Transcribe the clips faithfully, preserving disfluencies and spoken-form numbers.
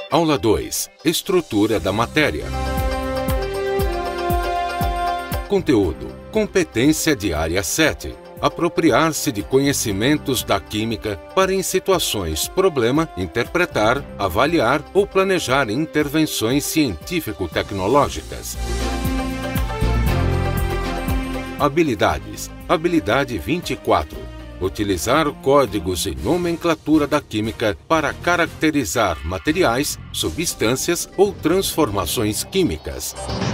Aula dois. Estrutura da matéria. Conteúdo. Competência de área sete. Apropriar-se de conhecimentos da química para, em situações problema, interpretar, avaliar ou planejar intervenções científico-tecnológicas. Habilidades. Habilidade vinte e quatro. Utilizar códigos e nomenclatura da química para caracterizar materiais, substâncias ou transformações químicas.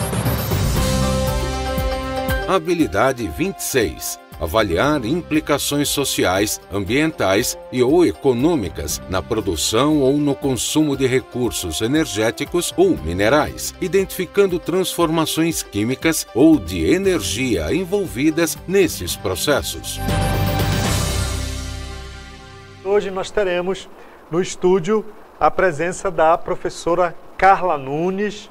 Habilidade vinte e seis. Avaliar implicações sociais, ambientais e ou econômicas na produção ou no consumo de recursos energéticos ou minerais, identificando transformações químicas ou de energia envolvidas nesses processos. Hoje nós teremos no estúdio a presença da professora Carla Nunes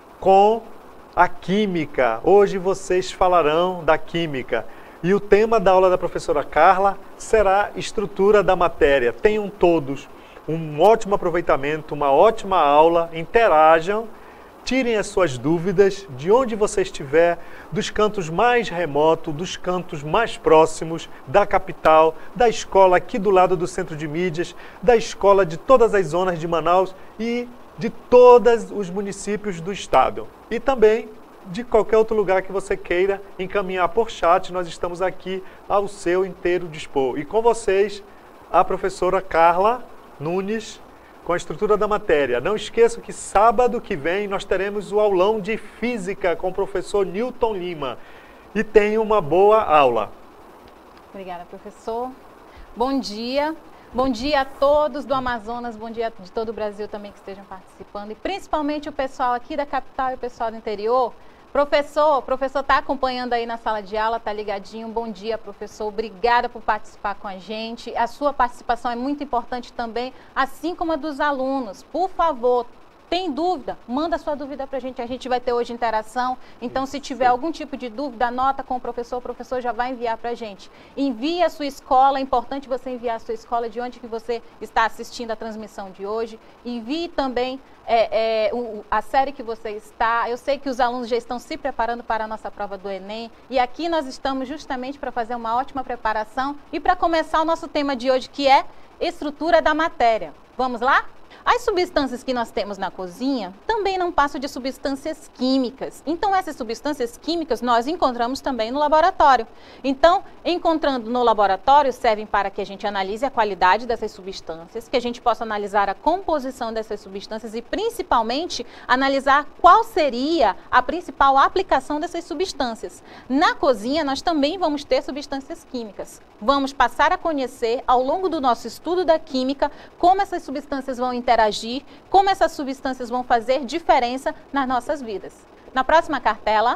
com a química. Hoje vocês falarão da química. E o tema da aula da professora Carla será estrutura da matéria. Tenham todos um ótimo aproveitamento, uma ótima aula, interajam, tirem as suas dúvidas de onde você estiver, dos cantos mais remotos, dos cantos mais próximos, da capital, da escola aqui do lado do Centro de Mídias, da escola de todas as zonas de Manaus e de todos os municípios do estado. E também de qualquer outro lugar que você queira encaminhar por chat, nós estamos aqui ao seu inteiro dispor. E com vocês, a professora Carla Nunes, com a estrutura da matéria. Não esqueçam que sábado que vem nós teremos o aulão de física com o professor Newton Lima. E tenha uma boa aula. Obrigada, professor. Bom dia. Bom dia a todos do Amazonas, bom dia de todo o Brasil também que estejam participando. E principalmente o pessoal aqui da capital e o pessoal do interior. Professor, o professor está acompanhando aí na sala de aula, está ligadinho. Bom dia, professor. Obrigada por participar com a gente. A sua participação é muito importante também, assim como a dos alunos. Por favor, tem dúvida? Manda sua dúvida para a gente. A gente vai ter hoje interação. Então, se tiver algum tipo de dúvida, anota com o professor. O professor já vai enviar para a gente. Envie a sua escola. É importante você enviar a sua escola de onde que você está assistindo a transmissão de hoje. Envie também é, é, o, a série que você está. Eu sei que os alunos já estão se preparando para a nossa prova do Enem. E aqui nós estamos justamente para fazer uma ótima preparação e para começar o nosso tema de hoje, que é estrutura da matéria. Vamos lá? As substâncias que nós temos na cozinha também não passam de substâncias químicas. Então, essas substâncias químicas nós encontramos também no laboratório. Então, encontrando no laboratório, servem para que a gente analise a qualidade dessas substâncias, que a gente possa analisar a composição dessas substâncias e, principalmente, analisar qual seria a principal aplicação dessas substâncias. Na cozinha, nós também vamos ter substâncias químicas. Vamos passar a conhecer, ao longo do nosso estudo da química, como essas substâncias vão interagir interagir, como essas substâncias vão fazer diferença nas nossas vidas. Na próxima cartela,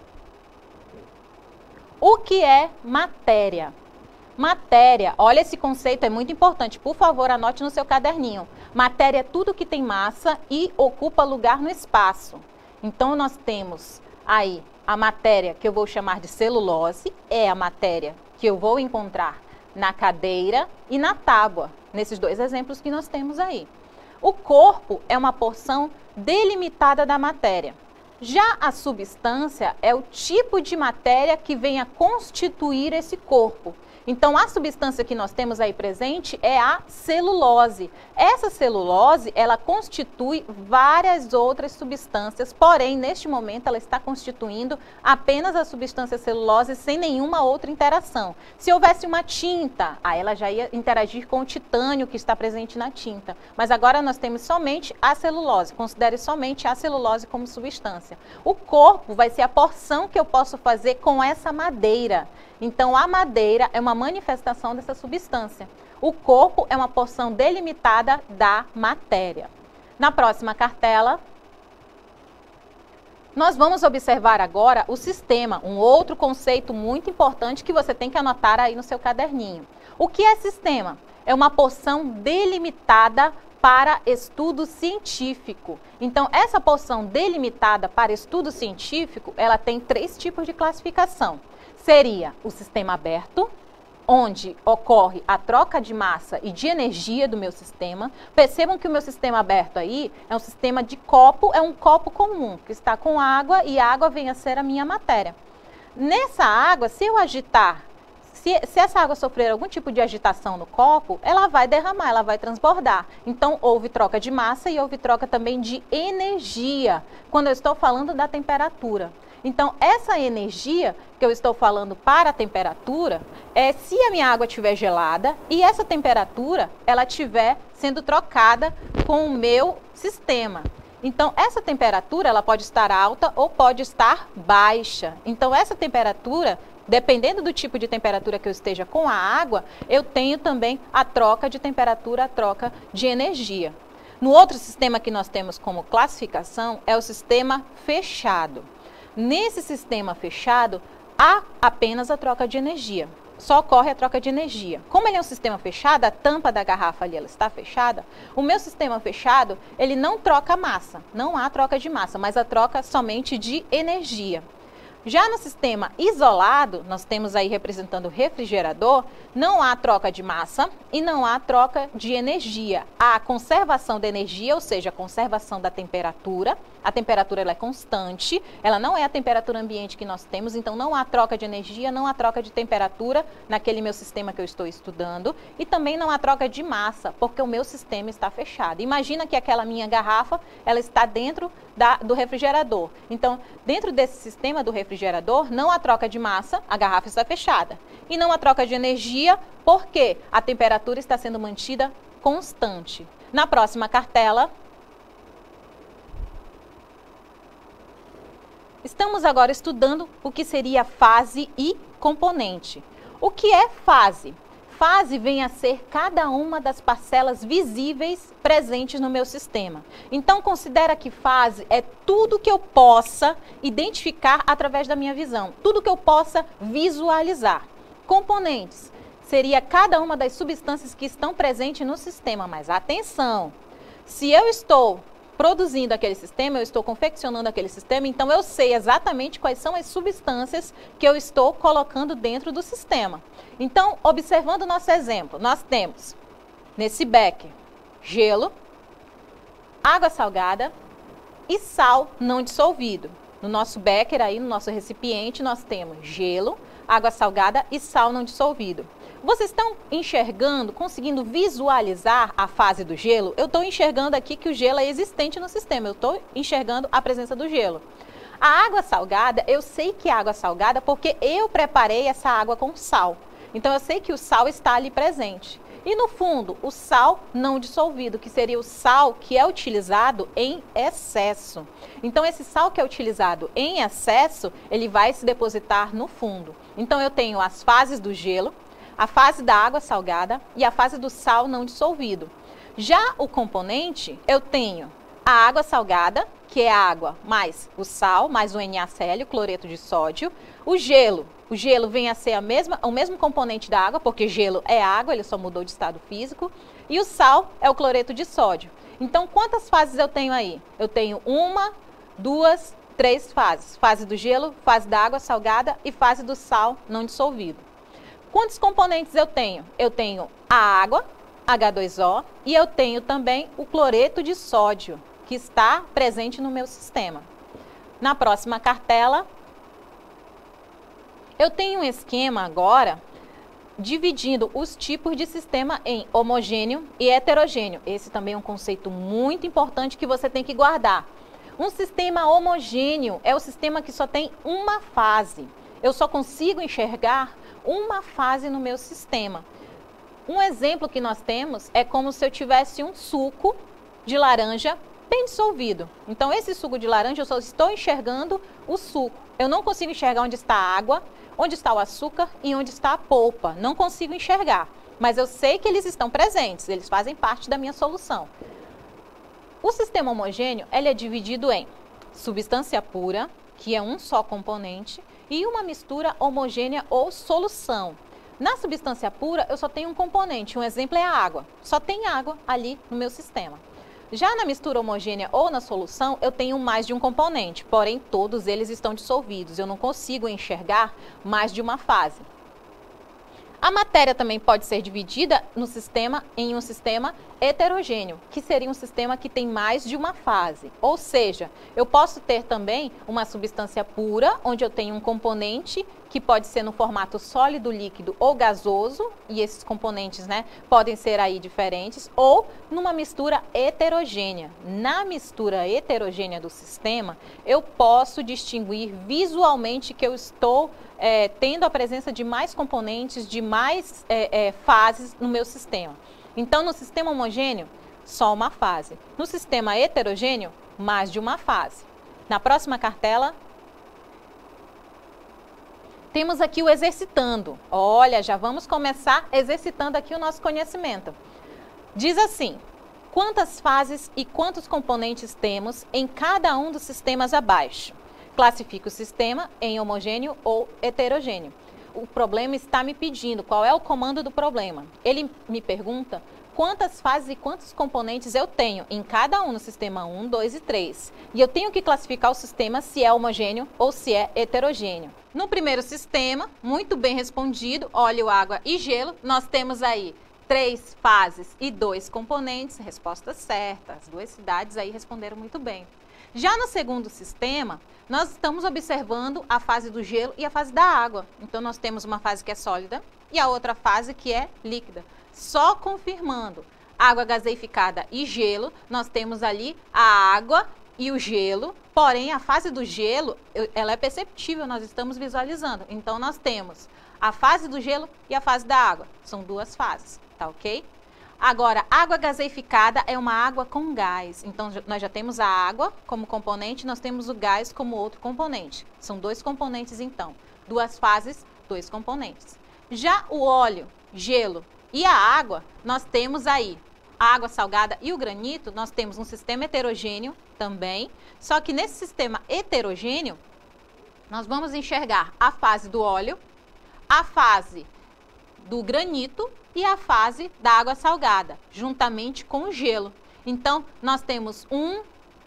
o que é matéria? Matéria, olha, esse conceito é muito importante, por favor, anote no seu caderninho. Matéria é tudo que tem massa e ocupa lugar no espaço. Então, nós temos aí a matéria que eu vou chamar de celulose, é a matéria que eu vou encontrar na cadeira e na tábua, nesses dois exemplos que nós temos aí. O corpo é uma porção delimitada da matéria. Já a substância é o tipo de matéria que vem a constituir esse corpo. Então, a substância que nós temos aí presente é a celulose. Essa celulose, ela constitui várias outras substâncias, porém, neste momento, ela está constituindo apenas a substância celulose sem nenhuma outra interação. Se houvesse uma tinta, aí ela já ia interagir com o titânio que está presente na tinta. Mas agora nós temos somente a celulose, considere somente a celulose como substância. O corpo vai ser a porção que eu posso fazer com essa madeira. Então, a madeira é uma manifestação dessa substância. O corpo é uma porção delimitada da matéria. Na próxima cartela, nós vamos observar agora o sistema, um outro conceito muito importante que você tem que anotar aí no seu caderninho. O que é sistema? É uma porção delimitada para estudo científico. Então, essa porção delimitada para estudo científico, ela tem três tipos de classificação. Seria o sistema aberto, onde ocorre a troca de massa e de energia do meu sistema. Percebam que o meu sistema aberto aí é um sistema de copo, é um copo comum, que está com água e a água vem a ser a minha matéria. Nessa água, se eu agitar, se, se essa água sofrer algum tipo de agitação no copo, ela vai derramar, ela vai transbordar. Então, houve troca de massa e houve troca também de energia, quando eu estou falando da temperatura. Então, essa energia que eu estou falando para a temperatura é se a minha água estiver gelada e essa temperatura ela estiver sendo trocada com o meu sistema. Então, essa temperatura ela pode estar alta ou pode estar baixa. Então, essa temperatura, dependendo do tipo de temperatura que eu esteja com a água, eu tenho também a troca de temperatura, a troca de energia. No outro sistema que nós temos como classificação é o sistema fechado. Nesse sistema fechado, há apenas a troca de energia. Só ocorre a troca de energia. Como ele é um sistema fechado, a tampa da garrafa ali ela está fechada, o meu sistema fechado, ele não troca massa. Não há troca de massa, mas a troca somente de energia. Já no sistema isolado, nós temos aí representando o refrigerador, não há troca de massa e não há troca de energia. Há conservação da energia, ou seja, a conservação da temperatura. A temperatura ela é constante, ela não é a temperatura ambiente que nós temos, então não há troca de energia, não há troca de temperatura naquele meu sistema que eu estou estudando e também não há troca de massa, porque o meu sistema está fechado. Imagina que aquela minha garrafa, ela está dentro da, do refrigerador. Então, dentro desse sistema do refrigerador, não há troca de massa, a garrafa está fechada. E não há troca de energia, porque a temperatura está sendo mantida constante. Na próxima cartela, estamos agora estudando o que seria fase e componente. O que é fase? Fase vem a ser cada uma das parcelas visíveis presentes no meu sistema. Então, considera que fase é tudo que eu possa identificar através da minha visão, tudo que eu possa visualizar. Componentes seria cada uma das substâncias que estão presentes no sistema, mas atenção, se eu estou produzindo aquele sistema, eu estou confeccionando aquele sistema, então eu sei exatamente quais são as substâncias que eu estou colocando dentro do sistema. Então, observando o nosso exemplo, nós temos nesse becker gelo, água salgada e sal não dissolvido. No nosso becker aí, no nosso recipiente, nós temos gelo, água salgada e sal não dissolvido. Vocês estão enxergando, conseguindo visualizar a fase do gelo? Eu estou enxergando aqui que o gelo é existente no sistema, eu estou enxergando a presença do gelo. A água salgada, eu sei que é água salgada porque eu preparei essa água com sal. Então eu sei que o sal está ali presente. E no fundo, o sal não dissolvido, que seria o sal que é utilizado em excesso. Então esse sal que é utilizado em excesso, ele vai se depositar no fundo. Então eu tenho as fases do gelo, a fase da água salgada e a fase do sal não dissolvido. Já o componente, eu tenho a água salgada, que é a água mais o sal, mais o NaCl, o cloreto de sódio. O gelo, o gelo vem a ser a mesma, o mesmo componente da água, porque gelo é água, ele só mudou de estado físico. E o sal é o cloreto de sódio. Então, quantas fases eu tenho aí? Eu tenho uma, duas, três fases. Fase do gelo, fase da água salgada e fase do sal não dissolvido. Quantos componentes eu tenho? Eu tenho a água, H dois O, e eu tenho também o cloreto de sódio, que está presente no meu sistema. Na próxima cartela, eu tenho um esquema agora dividindo os tipos de sistema em homogêneo e heterogêneo. Esse também é um conceito muito importante que você tem que guardar. Um sistema homogêneo é o sistema que só tem uma fase. Eu só consigo enxergar uma fase no meu sistema. Um exemplo que nós temos é como se eu tivesse um suco de laranja bem dissolvido. Então, esse suco de laranja, eu só estou enxergando o suco. Eu não consigo enxergar onde está a água, onde está o açúcar e onde está a polpa. Não consigo enxergar, mas eu sei que eles estão presentes, eles fazem parte da minha solução. O sistema homogêneo, ele é dividido em substância pura, que é um só componente, e uma mistura homogênea ou solução. Na substância pura, eu só tenho um componente, um exemplo é a água. Só tem água ali no meu sistema. Já na mistura homogênea ou na solução, eu tenho mais de um componente, porém todos eles estão dissolvidos. Eu não consigo enxergar mais de uma fase. A matéria também pode ser dividida no sistema em um sistema heterogêneo, que seria um sistema que tem mais de uma fase. Ou seja, eu posso ter também uma substância pura, onde eu tenho um componente que pode ser no formato sólido, líquido ou gasoso, e esses componentes, né, podem ser aí diferentes, ou numa mistura heterogênea. Na mistura heterogênea do sistema, eu posso distinguir visualmente que eu estou É, tendo a presença de mais componentes, de mais é, é, fases no meu sistema. Então, no sistema homogêneo, só uma fase. No sistema heterogêneo, mais de uma fase. Na próxima cartela, temos aqui o exercitando. Olha, já vamos começar exercitando aqui o nosso conhecimento. Diz assim: quantas fases e quantos componentes temos em cada um dos sistemas abaixo? Classifica o sistema em homogêneo ou heterogêneo. O problema está me pedindo qual é o comando do problema. Ele me pergunta quantas fases e quantos componentes eu tenho em cada um no sistema um, dois e três. E eu tenho que classificar o sistema se é homogêneo ou se é heterogêneo. No primeiro sistema, muito bem respondido, óleo, água e gelo, nós temos aí três fases e dois componentes. Resposta certa, as duas cidades aí responderam muito bem. Já no segundo sistema, nós estamos observando a fase do gelo e a fase da água. Então, nós temos uma fase que é sólida e a outra fase que é líquida. Só confirmando água gaseificada e gelo, nós temos ali a água e o gelo. Porém, a fase do gelo, ela é perceptível, nós estamos visualizando. Então, nós temos a fase do gelo e a fase da água. São duas fases, tá ok? Agora, água gaseificada é uma água com gás. Então, nós já temos a água como componente, nós temos o gás como outro componente. São dois componentes, então. Duas fases, dois componentes. Já o óleo, gelo e a água, nós temos aí a água salgada e o granito, nós temos um sistema heterogêneo também. Só que nesse sistema heterogêneo, nós vamos enxergar a fase do óleo, a fase do granito e a fase da água salgada, juntamente com o gelo. Então, nós temos um,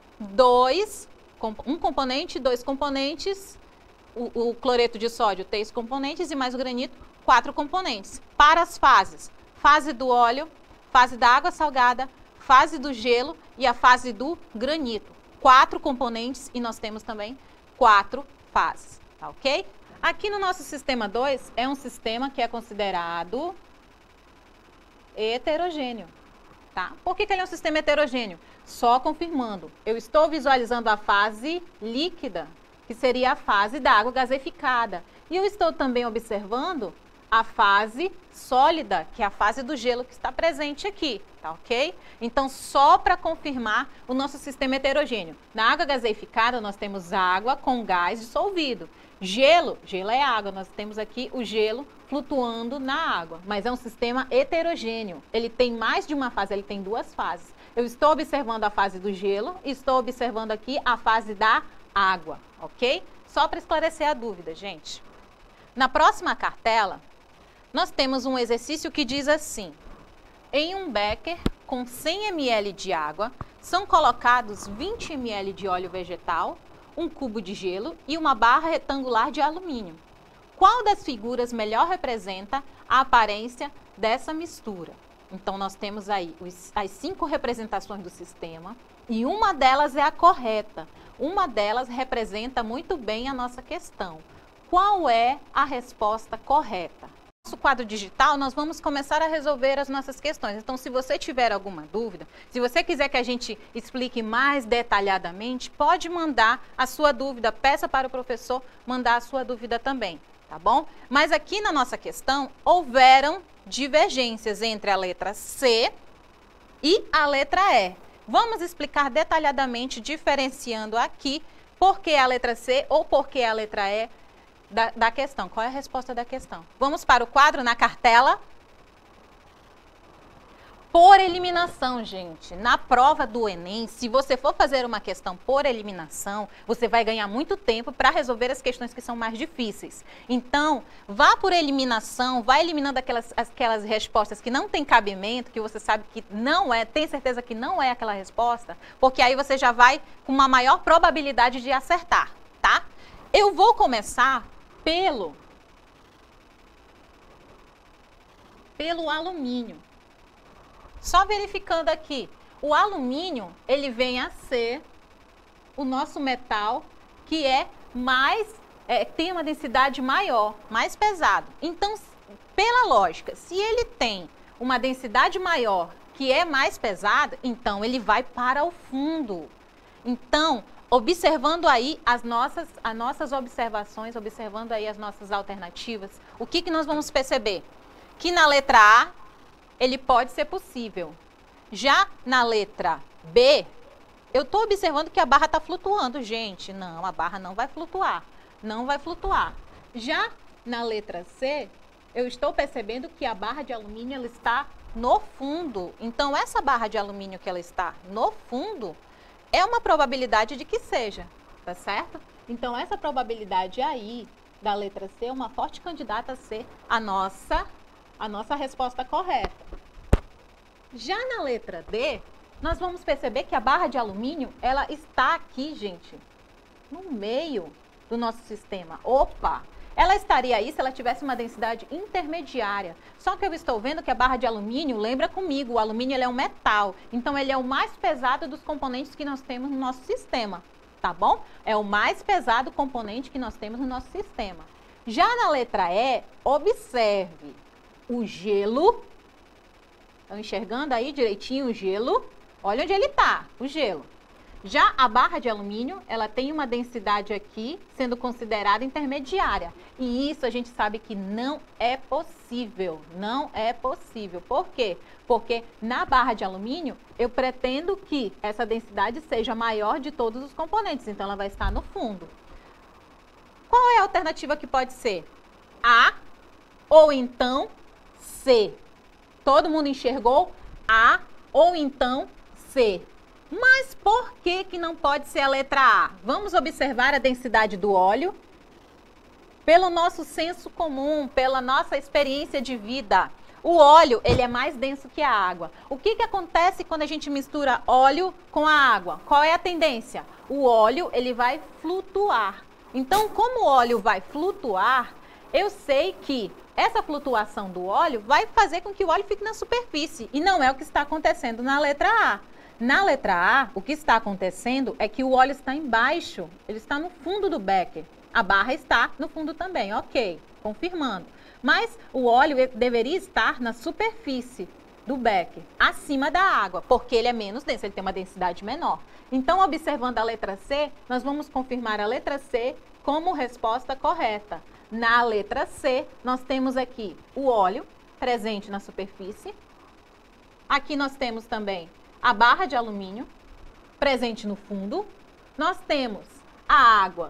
dois, um componente, dois componentes, o, o cloreto de sódio, três componentes e mais o granito, quatro componentes. Para as fases, fase do óleo, fase da água salgada, fase do gelo e a fase do granito. Quatro componentes e nós temos também quatro fases, tá ok? Aqui no nosso sistema dois, é um sistema que é considerado heterogêneo, tá? Por que que ele é um sistema heterogêneo? Só confirmando, eu estou visualizando a fase líquida, que seria a fase da água gaseificada. E eu estou também observando a fase sólida, que é a fase do gelo que está presente aqui, tá ok? Então, só para confirmar o nosso sistema heterogêneo. Na água gaseificada, nós temos água com gás dissolvido. Gelo, gelo é água, nós temos aqui o gelo flutuando na água, mas é um sistema heterogêneo. Ele tem mais de uma fase, ele tem duas fases. Eu estou observando a fase do gelo e estou observando aqui a fase da água, ok? Só para esclarecer a dúvida, gente. Na próxima cartela, nós temos um exercício que diz assim: em um becker com cem mililitros de água, são colocados vinte mililitros de óleo vegetal, um cubo de gelo e uma barra retangular de alumínio. Qual das figuras melhor representa a aparência dessa mistura? Então, nós temos aí os, as cinco representações do sistema e uma delas é a correta. Uma delas representa muito bem a nossa questão. Qual é a resposta correta? No nosso quadro digital, nós vamos começar a resolver as nossas questões. Então, se você tiver alguma dúvida, se você quiser que a gente explique mais detalhadamente, pode mandar a sua dúvida. Peça para o professor mandar a sua dúvida também, tá bom? Mas aqui na nossa questão, houveram divergências entre a letra C e a letra E. Vamos explicar detalhadamente, diferenciando aqui por que a letra C ou por que a letra E Da, da questão. Qual é a resposta da questão? Vamos para o quadro na cartela. Por eliminação, gente. Na prova do Enem, se você for fazer uma questão por eliminação, você vai ganhar muito tempo para resolver as questões que são mais difíceis. Então, vá por eliminação, vá eliminando aquelas, aquelas respostas que não tem cabimento, que você sabe que não é, tem certeza que não é aquela resposta, porque aí você já vai com uma maior probabilidade de acertar, tá? Eu vou começar pelo pelo alumínio. Só verificando aqui, o alumínio, ele vem a ser o nosso metal que é mais, é, tem uma densidade maior, mais pesado. Então, pela lógica, se ele tem uma densidade maior que é mais pesada, então ele vai para o fundo. Então, observando aí as nossas, as nossas observações, observando aí as nossas alternativas, o que, que nós vamos perceber? Que na letra A, ele pode ser possível. Já na letra B, eu estou observando que a barra está flutuando, gente. Não, a barra não vai flutuar. Não vai flutuar. Já na letra C, eu estou percebendo que a barra de alumínio ela está no fundo. Então, essa barra de alumínio que ela está no fundo é uma probabilidade de que seja, tá certo? Então, essa probabilidade aí da letra C é uma forte candidata a ser a nossa, a nossa resposta correta. Já na letra D, nós vamos perceber que a barra de alumínio, ela está aqui, gente, no meio do nosso sistema. Opa! Ela estaria aí se ela tivesse uma densidade intermediária. Só que eu estou vendo que a barra de alumínio, lembra comigo, o alumínio ele é um metal. Então, ele é o mais pesado dos componentes que nós temos no nosso sistema, tá bom? É o mais pesado componente que nós temos no nosso sistema. Já na letra E, observe o gelo. Estão enxergando aí direitinho o gelo? Olha onde ele está, o gelo. Já a barra de alumínio, ela tem uma densidade aqui, sendo considerada intermediária. E isso a gente sabe que não é possível, não é possível. Por quê? Porque na barra de alumínio, eu pretendo que essa densidade seja maior de todos os componentes, então ela vai estar no fundo. Qual é a alternativa que pode ser? A ou então C. Todo mundo enxergou? A ou então C. Mas por que que não pode ser a letra A? Vamos observar a densidade do óleo. Pelo nosso senso comum, pela nossa experiência de vida, o óleo ele é mais denso que a água. O que que acontece quando a gente mistura óleo com a água? Qual é a tendência? O óleo ele vai flutuar. Então, como o óleo vai flutuar, eu sei que essa flutuação do óleo vai fazer com que o óleo fique na superfície. E não é o que está acontecendo na letra A. Na letra A, o que está acontecendo é que o óleo está embaixo, ele está no fundo do becker. A barra está no fundo também, ok, confirmando. Mas o óleo deveria estar na superfície do becker, acima da água, porque ele é menos denso, ele tem uma densidade menor. Então, observando a letra C, nós vamos confirmar a letra C como resposta correta. Na letra C, nós temos aqui o óleo presente na superfície. Aqui nós temos também a barra de alumínio presente no fundo. Nós temos a água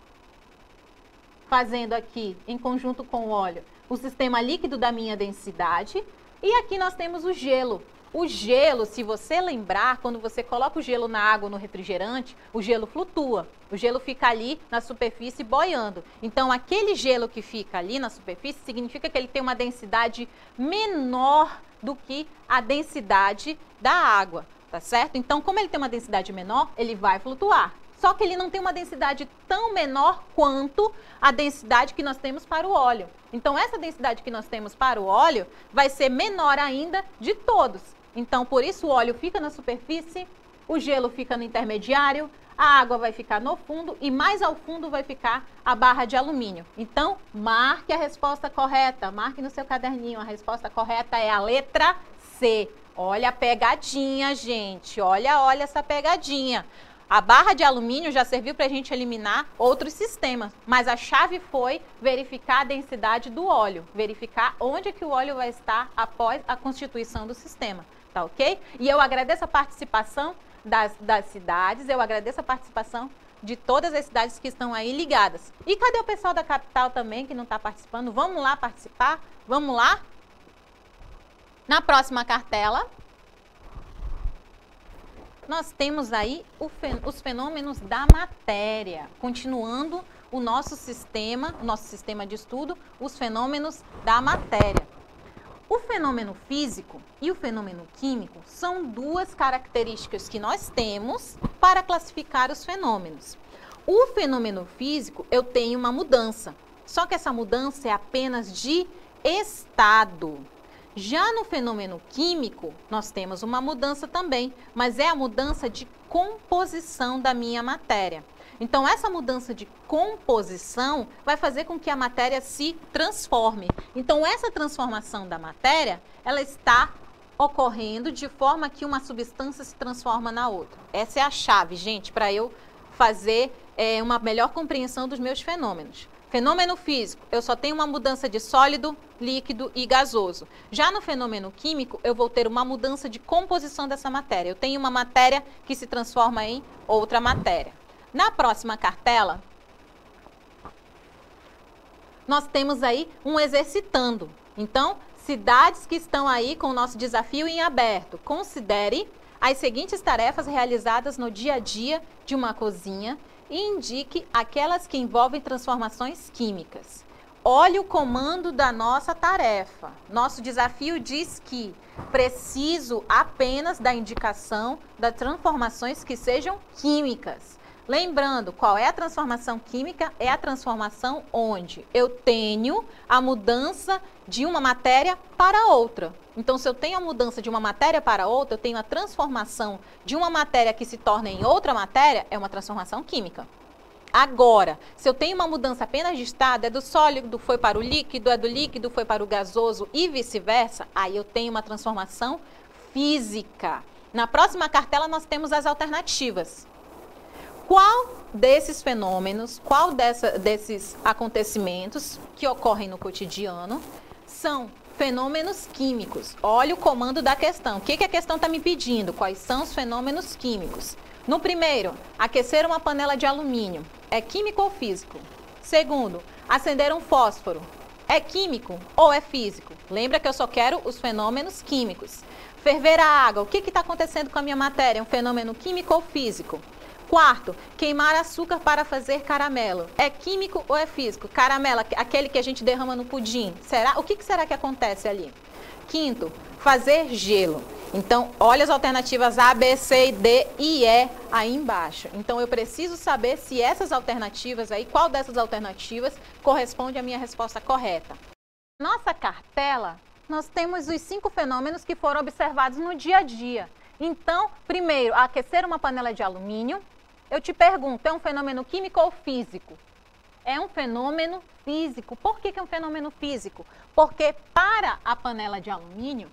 fazendo aqui, em conjunto com o óleo, o sistema líquido da minha densidade. E aqui nós temos o gelo. O gelo, se você lembrar, quando você coloca o gelo na água, no refrigerante, o gelo flutua. O gelo fica ali na superfície boiando. Então, aquele gelo que fica ali na superfície significa que ele tem uma densidade menor do que a densidade da água, tá certo? Então, como ele tem uma densidade menor, ele vai flutuar. Só que ele não tem uma densidade tão menor quanto a densidade que nós temos para o óleo. Então, essa densidade que nós temos para o óleo vai ser menor ainda de todos. Então, por isso o óleo fica na superfície, o gelo fica no intermediário, a água vai ficar no fundo e mais ao fundo vai ficar a barra de alumínio. Então, marque a resposta correta, marque no seu caderninho. A resposta correta é a letra C. Olha a pegadinha, gente. Olha, olha essa pegadinha. A barra de alumínio já serviu para a gente eliminar outros sistemas, mas a chave foi verificar a densidade do óleo, verificar onde que o óleo vai estar após a constituição do sistema, tá ok? E eu agradeço a participação das, das cidades, eu agradeço a participação de todas as cidades que estão aí ligadas. E cadê o pessoal da capital também que não está participando? Vamos lá participar? Vamos lá? Na próxima cartela, nós temos aí o fen- os fenômenos da matéria, continuando o nosso sistema, o nosso sistema de estudo, os fenômenos da matéria. O fenômeno físico e o fenômeno químico são duas características que nós temos para classificar os fenômenos. O fenômeno físico, eu tenho uma mudança, só que essa mudança é apenas de estado. Já no fenômeno químico, nós temos uma mudança também, mas é a mudança de composição da minha matéria. Então, essa mudança de composição vai fazer com que a matéria se transforme. Então, essa transformação da matéria, ela está ocorrendo de forma que uma substância se transforma na outra. Essa é a chave, gente, para eu fazer é, uma melhor compreensão dos meus fenômenos. Fenômeno físico, eu só tenho uma mudança de sólido, líquido e gasoso. Já no fenômeno químico, eu vou ter uma mudança de composição dessa matéria. Eu tenho uma matéria que se transforma em outra matéria. Na próxima cartela, nós temos aí um exercitando. Então, cidades que estão aí com o nosso desafio em aberto, considere as seguintes tarefas realizadas no dia a dia de uma cozinha e indique aquelas que envolvem transformações químicas. Olhe o comando da nossa tarefa. Nosso desafio diz que preciso apenas da indicação das transformações que sejam químicas. Lembrando, qual é a transformação química? É a transformação onde eu tenho a mudança de uma matéria para outra. Então, se eu tenho a mudança de uma matéria para outra, eu tenho a transformação de uma matéria que se torna em outra matéria, é uma transformação química. Agora, se eu tenho uma mudança apenas de estado, é do sólido, foi para o líquido, é do líquido, foi para o gasoso e vice-versa, aí eu tenho uma transformação física. Na próxima cartela, nós temos as alternativas. Qual desses fenômenos, qual dessa, desses acontecimentos que ocorrem no cotidiano são fenômenos químicos? Olha o comando da questão. O que, que a questão está me pedindo? Quais são os fenômenos químicos? No primeiro, aquecer uma panela de alumínio. É químico ou físico? Segundo, acender um fósforo. É químico ou é físico? Lembra que eu só quero os fenômenos químicos. Ferver a água. O que está acontecendo com a minha matéria? É um fenômeno químico ou físico? Quarto, queimar açúcar para fazer caramelo. É químico ou é físico? Caramelo, aquele que a gente derrama no pudim. Será? O que, que será que acontece ali? Quinto, fazer gelo. Então, olha as alternativas A, B, C, D e E aí embaixo. Então, eu preciso saber se essas alternativas aí, qual dessas alternativas corresponde à minha resposta correta. Nossa cartela, nós temos os cinco fenômenos que foram observados no dia a dia. Então, primeiro, aquecer uma panela de alumínio. Eu te pergunto, é um fenômeno químico ou físico? É um fenômeno físico. Por que que é um fenômeno físico? Porque para a panela de alumínio,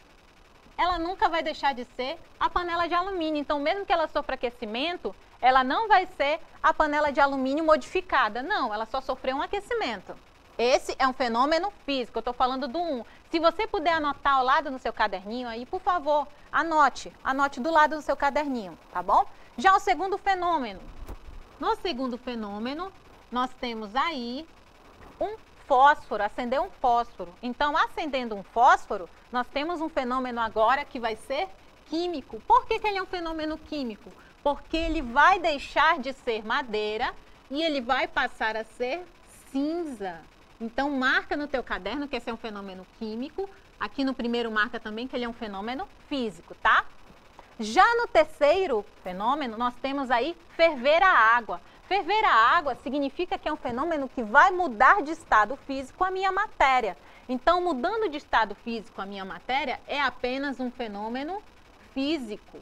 ela nunca vai deixar de ser a panela de alumínio. Então, mesmo que ela sofra aquecimento, ela não vai ser a panela de alumínio modificada. Não, ela só sofreu um aquecimento. Esse é um fenômeno físico, eu estou falando do um. Se você puder anotar ao lado no seu caderninho aí, por favor, anote. Anote do lado do seu caderninho, tá bom? Já o segundo fenômeno. No segundo fenômeno, nós temos aí um fósforo, acender um fósforo. Então, acendendo um fósforo, nós temos um fenômeno agora que vai ser químico. Por que que ele é um fenômeno químico? Porque ele vai deixar de ser madeira e ele vai passar a ser cinza. Então, marca no teu caderno que esse é um fenômeno químico. Aqui no primeiro marca também que ele é um fenômeno físico, tá? Já no terceiro fenômeno, nós temos aí ferver a água. Ferver a água significa que é um fenômeno que vai mudar de estado físico a minha matéria. Então, mudando de estado físico a minha matéria é apenas um fenômeno físico.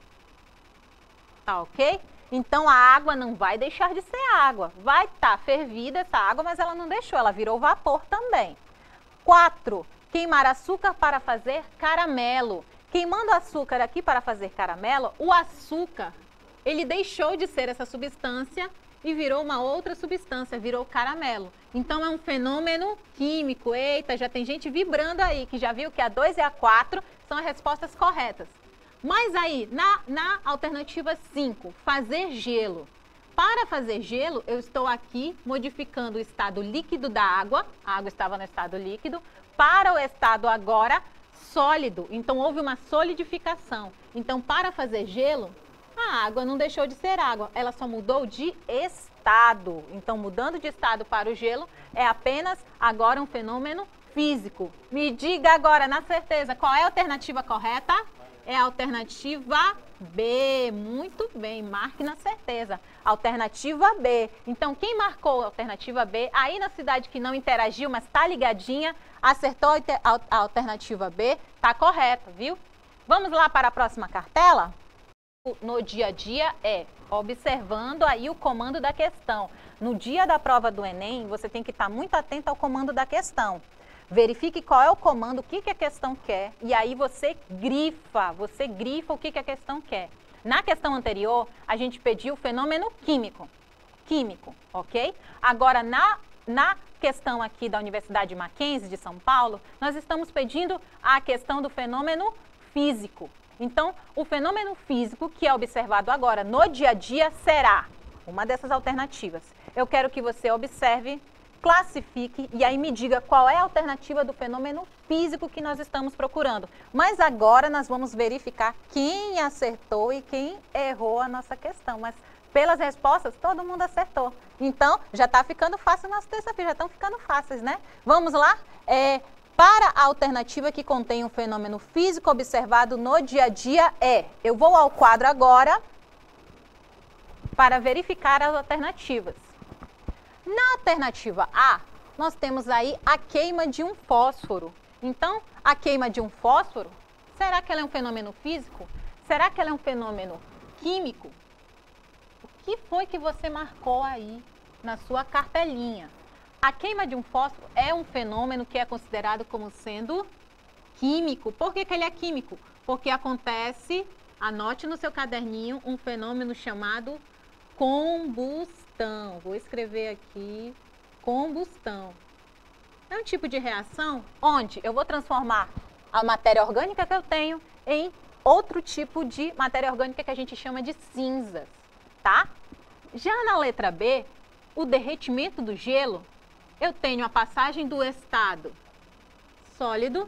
Tá ok? Então, a água não vai deixar de ser água. Vai estar fervida essa água, mas ela não deixou, ela virou vapor também. Quatro, queimar açúcar para fazer caramelo. Queimando açúcar aqui para fazer caramelo, o açúcar, ele deixou de ser essa substância e virou uma outra substância, virou caramelo. Então, é um fenômeno químico. Eita, já tem gente vibrando aí, que já viu que a dois e a quatro são as respostas corretas. Mas aí, na, na alternativa cinco, fazer gelo. Para fazer gelo, eu estou aqui modificando o estado líquido da água, a água estava no estado líquido, para o estado agora sólido. Então, houve uma solidificação. Então, para fazer gelo, a água não deixou de ser água, ela só mudou de estado. Então, mudando de estado para o gelo, é apenas agora um fenômeno físico. Me diga agora, na certeza, qual é a alternativa correta? É a alternativa B. Muito bem, marque na certeza. Alternativa B. Então, quem marcou a alternativa B, aí na cidade que não interagiu, mas tá ligadinha, acertou a alternativa B, tá correto, viu? Vamos lá para a próxima cartela? No dia a dia é observando aí o comando da questão. No dia da prova do Enem, você tem que estar muito atento ao comando da questão. Verifique qual é o comando, o que, que a questão quer, e aí você grifa, você grifa o que, que a questão quer. Na questão anterior, a gente pediu o fenômeno químico, químico, ok? Agora, na, na questão aqui da Universidade Mackenzie de São Paulo, nós estamos pedindo a questão do fenômeno físico. Então, o fenômeno físico que é observado agora no dia a dia será uma dessas alternativas. Eu quero que você observe, classifique e aí me diga qual é a alternativa do fenômeno físico que nós estamos procurando. Mas agora nós vamos verificar quem acertou e quem errou a nossa questão. Mas pelas respostas, todo mundo acertou. Então, já está ficando fácil nossa terça-feira, já estão ficando fáceis, né? Vamos lá? É, para a alternativa que contém um fenômeno físico observado no dia a dia é... Eu vou ao quadro agora para verificar as alternativas. Na alternativa A, nós temos aí a queima de um fósforo. Então, a queima de um fósforo, será que ela é um fenômeno físico? Será que ela é um fenômeno químico? O que foi que você marcou aí na sua cartelinha? A queima de um fósforo é um fenômeno que é considerado como sendo químico. Por que que ele é químico? Porque acontece, anote no seu caderninho, um fenômeno chamado combustão. Vou escrever aqui, combustão. É um tipo de reação onde eu vou transformar a matéria orgânica que eu tenho em outro tipo de matéria orgânica que a gente chama de cinzas, tá? Já na letra B, o derretimento do gelo, eu tenho a passagem do estado sólido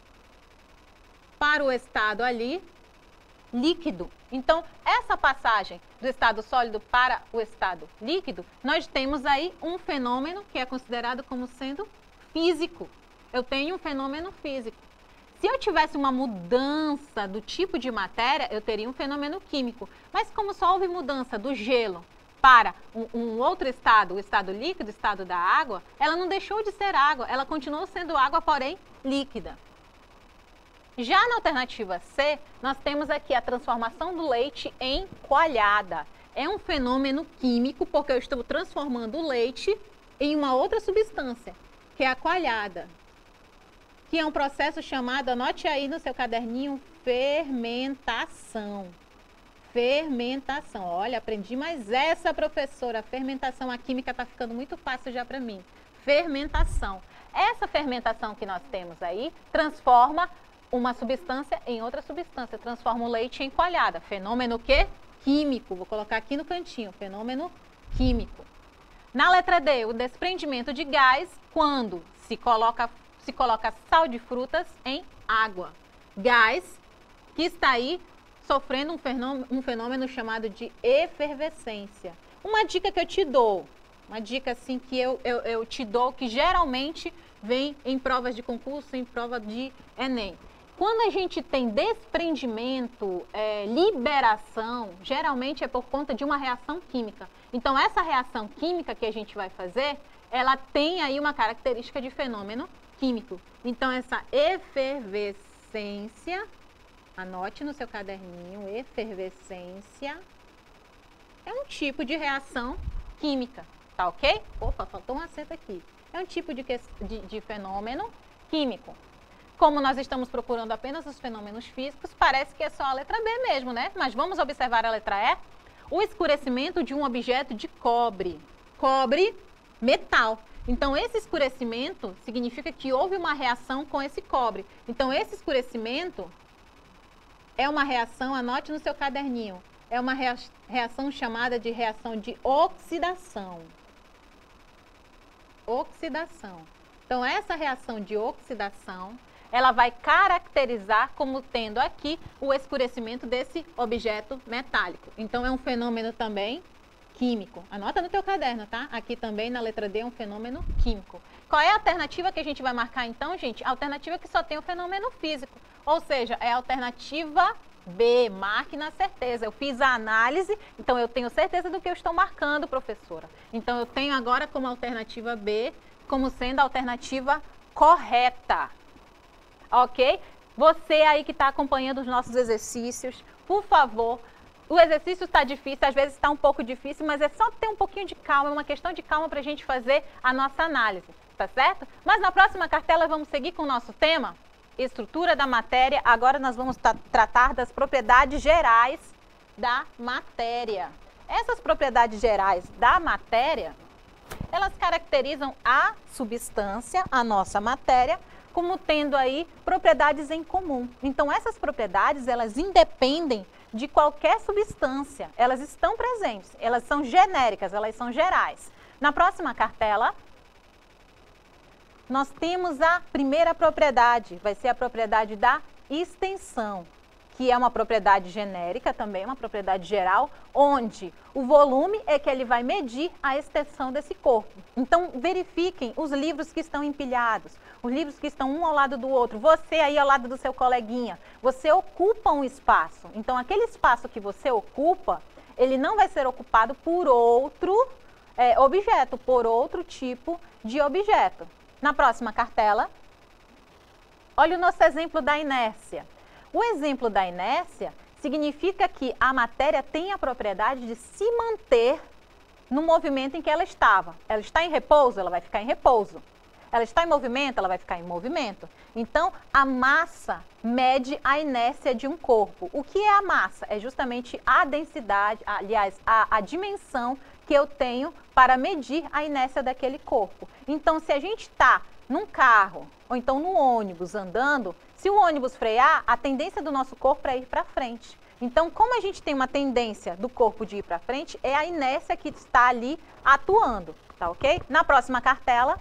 para o estado ali líquido. Então, essa passagem do estado sólido para o estado líquido, nós temos aí um fenômeno que é considerado como sendo físico. Eu tenho um fenômeno físico. Se eu tivesse uma mudança do tipo de matéria, eu teria um fenômeno químico. Mas como só houve mudança do gelo para um, um outro estado, o estado líquido, o estado da água, ela não deixou de ser água, ela continuou sendo água, porém líquida. Já na alternativa C, nós temos aqui a transformação do leite em coalhada. É um fenômeno químico porque eu estou transformando o leite em uma outra substância, que é a coalhada, que é um processo chamado, anote aí no seu caderninho, fermentação. Fermentação. Olha, aprendi mais essa, professora. Fermentação, a química está ficando muito fácil já para mim. Fermentação. Essa fermentação que nós temos aí transforma uma substância em outra substância, transforma o leite em coalhada. Fenômeno que? Químico. Vou colocar aqui no cantinho, fenômeno químico. Na letra D, o desprendimento de gás quando se coloca, se coloca sal de frutas em água. Gás que está aí sofrendo um fenômeno, um fenômeno chamado de efervescência. Uma dica que eu te dou, uma dica assim que eu, eu, eu te dou, que geralmente vem em provas de concurso, em prova de Enem. Quando a gente tem desprendimento, é, liberação, geralmente é por conta de uma reação química. Então, essa reação química que a gente vai fazer, ela tem aí uma característica de fenômeno químico. Então, essa efervescência, anote no seu caderninho, efervescência, é um tipo de reação química, tá ok? Opa, faltou um acento aqui. É um tipo de, de, de fenômeno químico. Como nós estamos procurando apenas os fenômenos físicos, parece que é só a letra B mesmo, né? Mas vamos observar a letra E. O escurecimento de um objeto de cobre. Cobre, metal. Então, esse escurecimento significa que houve uma reação com esse cobre. Então, esse escurecimento é uma reação, anote no seu caderninho, é uma reação chamada de reação de oxidação. Oxidação. Então, essa reação de oxidação, ela vai caracterizar como tendo aqui o escurecimento desse objeto metálico. Então, é um fenômeno também químico. Anota no teu caderno, tá? Aqui também na letra D é um fenômeno químico. Qual é a alternativa que a gente vai marcar então, gente? A alternativa que só tem o fenômeno físico. Ou seja, é a alternativa B, marque na certeza. Eu fiz a análise, então eu tenho certeza do que eu estou marcando, professora. Então eu tenho agora como alternativa B, como sendo a alternativa correta. Ok? Você aí que está acompanhando os nossos exercícios, por favor, o exercício está difícil, às vezes está um pouco difícil, mas é só ter um pouquinho de calma, é uma questão de calma para a gente fazer a nossa análise, tá certo? Mas na próxima cartela vamos seguir com o nosso tema, estrutura da matéria. Agora nós vamos tratar das propriedades gerais da matéria. Essas propriedades gerais da matéria, elas caracterizam a substância, a nossa matéria, como tendo aí propriedades em comum. Então essas propriedades, elas independem de qualquer substância, elas estão presentes, elas são genéricas, elas são gerais. Na próxima cartela, nós temos a primeira propriedade, vai ser a propriedade da extensão, que é uma propriedade genérica também, uma propriedade geral, onde o volume é que ele vai medir a extensão desse corpo. Então, verifiquem os livros que estão empilhados, os livros que estão um ao lado do outro, você aí ao lado do seu coleguinha, você ocupa um espaço. Então, aquele espaço que você ocupa, ele não vai ser ocupado por outro é, objeto, por outro tipo de objeto. Na próxima cartela, olha o nosso exemplo da inércia. O exemplo da inércia significa que a matéria tem a propriedade de se manter no movimento em que ela estava. Ela está em repouso, ela vai ficar em repouso. Ela está em movimento, ela vai ficar em movimento. Então, a massa mede a inércia de um corpo. O que é a massa? É justamente a densidade, aliás, a, a dimensão que eu tenho para medir a inércia daquele corpo. Então, se a gente está num carro ou então no ônibus andando, se o ônibus frear, a tendência do nosso corpo é ir para frente. Então, como a gente tem uma tendência do corpo de ir para frente, é a inércia que está ali atuando, tá ok? Na próxima cartela,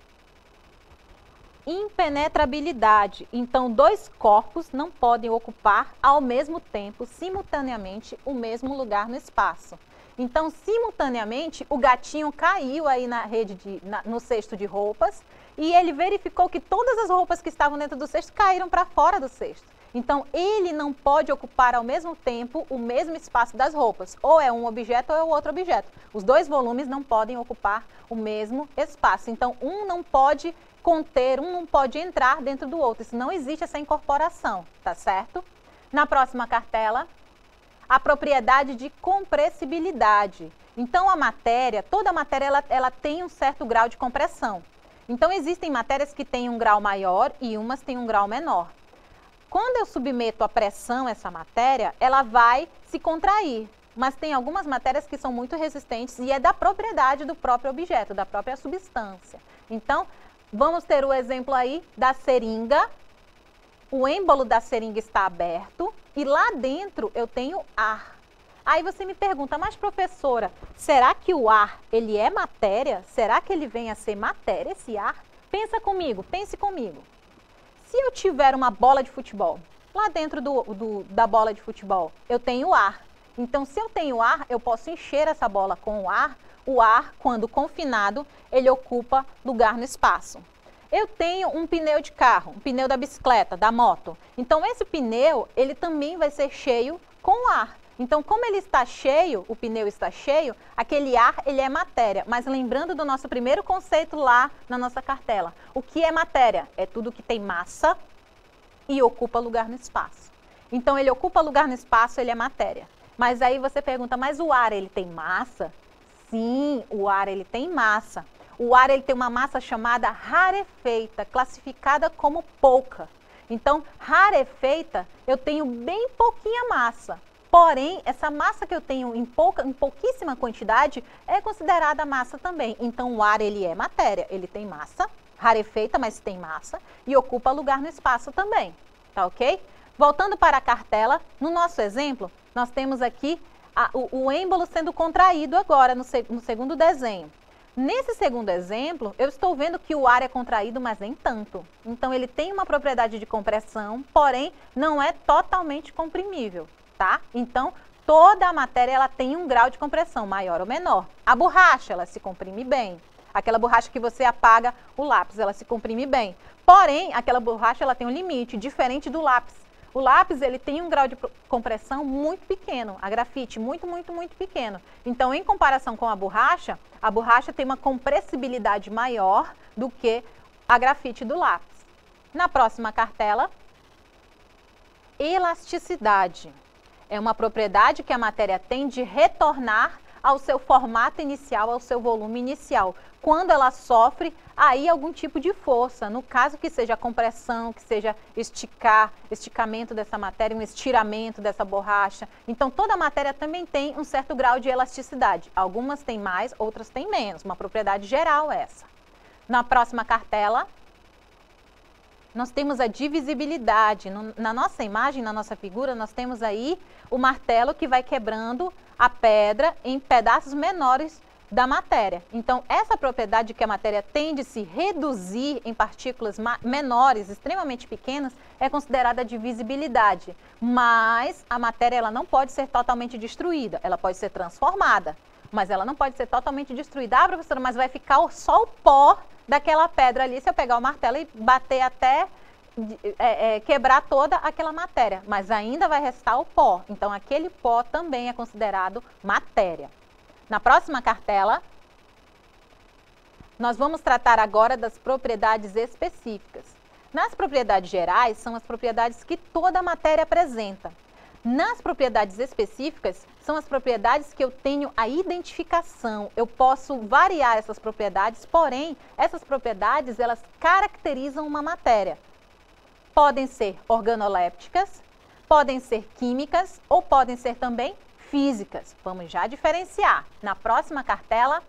impenetrabilidade. Então, dois corpos não podem ocupar ao mesmo tempo, simultaneamente, o mesmo lugar no espaço. Então, simultaneamente, o gatinho caiu aí na rede de, na, no cesto de roupas e ele verificou que todas as roupas que estavam dentro do cesto caíram para fora do cesto. Então, ele não pode ocupar ao mesmo tempo o mesmo espaço das roupas. Ou é um objeto ou é o outro objeto. Os dois volumes não podem ocupar o mesmo espaço. Então, um não pode conter, um não pode entrar dentro do outro. Isso não existe essa incorporação, tá certo? Na próxima cartela, a propriedade de compressibilidade. Então, a matéria, toda a matéria, ela, ela tem um certo grau de compressão. Então, existem matérias que têm um grau maior e umas têm um grau menor. Quando eu submeto à pressão essa matéria, ela vai se contrair. Mas tem algumas matérias que são muito resistentes e é da propriedade do próprio objeto, da própria substância. Então, vamos ter o exemplo aí da seringa. O êmbolo da seringa está aberto e lá dentro eu tenho ar. Aí você me pergunta, mas professora, será que o ar, ele é matéria? Será que ele vem a ser matéria, esse ar? Pensa comigo, pense comigo. Se eu tiver uma bola de futebol, lá dentro do, do, da bola de futebol, eu tenho ar. Então, se eu tenho ar, eu posso encher essa bola com o ar. O ar, quando confinado, ele ocupa lugar no espaço. Eu tenho um pneu de carro, um pneu da bicicleta, da moto. Então, esse pneu, ele também vai ser cheio com ar. Então, como ele está cheio, o pneu está cheio, aquele ar, ele é matéria. Mas lembrando do nosso primeiro conceito lá na nossa cartela. O que é matéria? É tudo que tem massa e ocupa lugar no espaço. Então, ele ocupa lugar no espaço, ele é matéria. Mas aí você pergunta, mas o ar, ele tem massa? Sim, o ar, ele tem massa. O ar, ele tem uma massa chamada rarefeita, classificada como pouca. Então, rarefeita, eu tenho bem pouquinha massa. Porém, essa massa que eu tenho em, pouca, em pouquíssima quantidade é considerada massa também. Então, o ar, ele é matéria, ele tem massa, rarefeita, mas tem massa, e ocupa lugar no espaço também, tá ok? Voltando para a cartela, no nosso exemplo, nós temos aqui a, o, o êmbolo sendo contraído agora no, no segundo desenho. Nesse segundo exemplo, eu estou vendo que o ar é contraído, mas nem tanto. Então, ele tem uma propriedade de compressão, porém, não é totalmente comprimível. Tá? Então, toda a matéria ela tem um grau de compressão, maior ou menor. A borracha, ela se comprime bem. Aquela borracha que você apaga o lápis, ela se comprime bem. Porém, aquela borracha ela tem um limite, diferente do lápis. O lápis, ele tem um grau de compressão muito pequeno, a grafite muito, muito, muito pequeno. Então, em comparação com a borracha, a borracha tem uma compressibilidade maior do que a grafite do lápis. Na próxima cartela, elasticidade. É uma propriedade que a matéria tem de retornar ao seu formato inicial, ao seu volume inicial, quando ela sofre aí algum tipo de força, no caso que seja compressão, que seja esticar, esticamento dessa matéria, um estiramento dessa borracha. Então, toda a matéria também tem um certo grau de elasticidade. Algumas têm mais, outras têm menos, uma propriedade geral essa. Na próxima cartela, nós temos a divisibilidade. No, na nossa imagem, na nossa figura, nós temos aí o martelo que vai quebrando a pedra em pedaços menores da matéria. Então, essa propriedade que a matéria tem de se reduzir em partículas menores, extremamente pequenas, é considerada divisibilidade. Mas a matéria ela não pode ser totalmente destruída, ela pode ser transformada, mas ela não pode ser totalmente destruída. Ah, professora, mas vai ficar só o pó daquela pedra ali, se eu pegar o martelo e bater até é, é, quebrar toda aquela matéria, mas ainda vai restar o pó. Então, aquele pó também é considerado matéria. Na próxima cartela, nós vamos tratar agora das propriedades específicas. Nas propriedades gerais, são as propriedades que toda a matéria apresenta. Nas propriedades específicas, são as propriedades que eu tenho a identificação. Eu posso variar essas propriedades, porém, essas propriedades, elas caracterizam uma matéria. Podem ser organolépticas, podem ser químicas ou podem ser também físicas. Vamos já diferenciar. Na próxima cartela,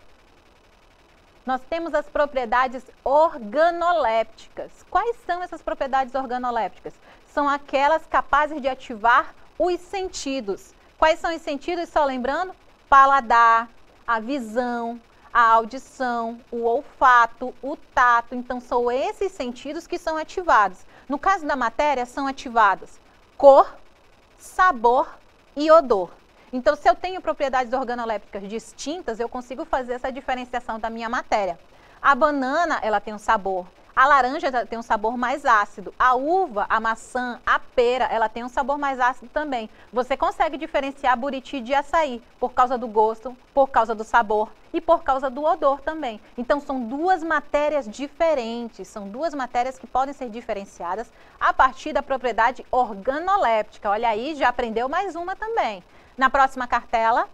nós temos as propriedades organolépticas. Quais são essas propriedades organolépticas? São aquelas capazes de ativar os sentidos. Quais são os sentidos? Só lembrando, paladar, a visão, a audição, o olfato, o tato. Então, são esses sentidos que são ativados. No caso da matéria, são ativados cor, sabor e odor. Então, se eu tenho propriedades organolépticas distintas, eu consigo fazer essa diferenciação da minha matéria. A banana, ela tem um sabor. A laranja tem um sabor mais ácido. A uva, a maçã, a pera, ela tem um sabor mais ácido também. Você consegue diferenciar buriti de açaí por causa do gosto, por causa do sabor e por causa do odor também. Então, são duas matérias diferentes, são duas matérias que podem ser diferenciadas a partir da propriedade organoléptica. Olha aí, já aprendeu mais uma também. Na próxima cartela,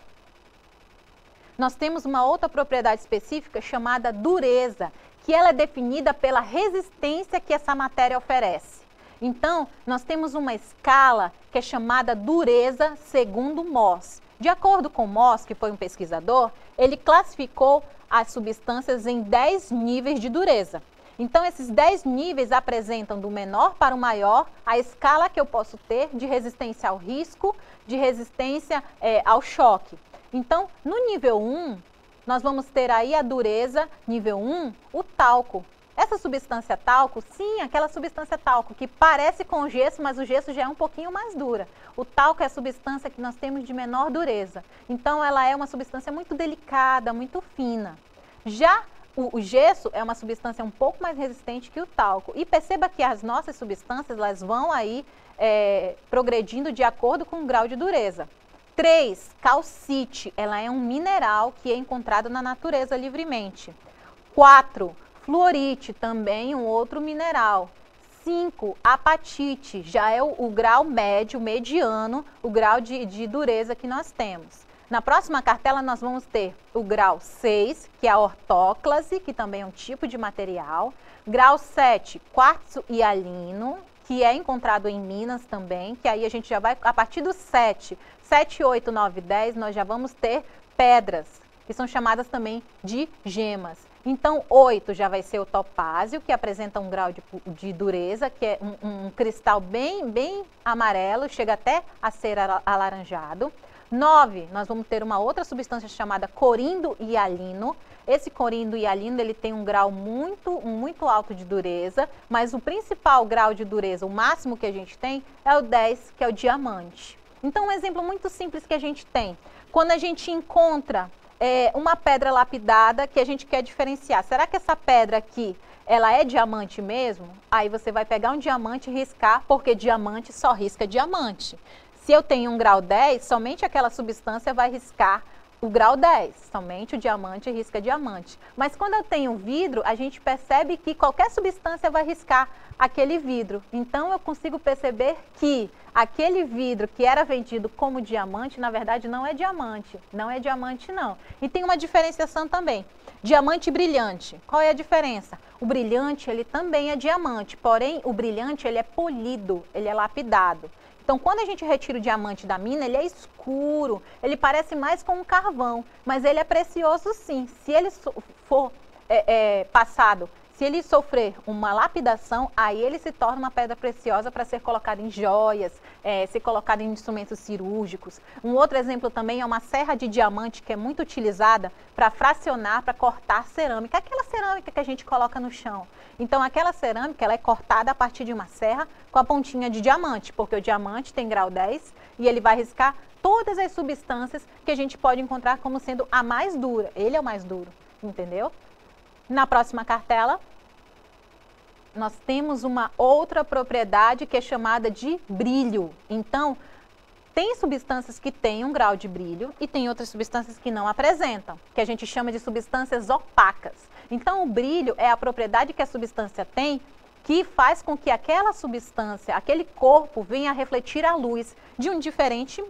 nós temos uma outra propriedade específica chamada dureza, que ela é definida pela resistência que essa matéria oferece. Então, nós temos uma escala que é chamada dureza segundo Mohs. De acordo com Mohs, que foi um pesquisador, ele classificou as substâncias em dez níveis de dureza. Então, esses dez níveis apresentam do menor para o maior a escala que eu posso ter de resistência ao risco, de resistência é, ao choque. Então, no nível um, nós vamos ter aí a dureza, nível um, o talco. Essa substância talco, sim, aquela substância talco que parece com o gesso, mas o gesso já é um pouquinho mais dura. O talco é a substância que nós temos de menor dureza. Então, ela é uma substância muito delicada, muito fina. Já o, o gesso é uma substância um pouco mais resistente que o talco. E perceba que as nossas substâncias, elas vão aí é, progredindo de acordo com o grau de dureza. três. Calcite, ela é um mineral que é encontrado na natureza livremente. quatro. Fluorite, também um outro mineral. cinco. Apatite, já é o, o grau médio, mediano, o grau de, de dureza que nós temos. Na próxima cartela nós vamos ter o grau seis, que é a ortóclase, que também é um tipo de material. Grau sete, quartzo hialino, que é encontrado em Minas também, que aí a gente já vai, a partir do sete, sete, oito, nove, dez, nós já vamos ter pedras, que são chamadas também de gemas. Então, oito já vai ser o topázio, que apresenta um grau de, de dureza, que é um, um cristal bem, bem amarelo, chega até a ser alaranjado. nove, nós vamos ter uma outra substância chamada corindo hialino. Esse corindo hialino, ele tem um grau muito, muito alto de dureza, mas o principal grau de dureza, o máximo que a gente tem, é o dez, que é o diamante. Então, um exemplo muito simples que a gente tem, quando a gente encontra é, uma pedra lapidada que a gente quer diferenciar, será que essa pedra aqui, ela é diamante mesmo? Aí você vai pegar um diamante e riscar, porque diamante só risca diamante. Se eu tenho um grau dez, somente aquela substância vai riscar o grau dez, somente o diamante risca diamante. Mas quando eu tenho vidro, a gente percebe que qualquer substância vai riscar aquele vidro. Então eu consigo perceber que aquele vidro que era vendido como diamante, na verdade não é diamante, não é diamante não. E tem uma diferenciação também. Diamante brilhante, qual é a diferença? O brilhante, ele também é diamante, porém o brilhante ele é polido, ele é lapidado. Então, quando a gente retira o diamante da mina, ele é escuro, ele parece mais com um carvão, mas ele é precioso sim. Se ele for é, é, passado, se ele sofrer uma lapidação, aí ele se torna uma pedra preciosa para ser colocada em joias, é, ser colocada em instrumentos cirúrgicos. Um outro exemplo também é uma serra de diamante que é muito utilizada para fracionar, para cortar cerâmica, aquela cerâmica que a gente coloca no chão. Então, aquela cerâmica ela é cortada a partir de uma serra com a pontinha de diamante, porque o diamante tem grau dez e ele vai riscar todas as substâncias que a gente pode encontrar como sendo a mais dura. Ele é o mais duro, entendeu? Na próxima cartela, nós temos uma outra propriedade que é chamada de brilho. Então, tem substâncias que têm um grau de brilho e tem outras substâncias que não apresentam, que a gente chama de substâncias opacas. Então, o brilho é a propriedade que a substância tem que faz com que aquela substância, aquele corpo, venha a refletir a luz de um diferente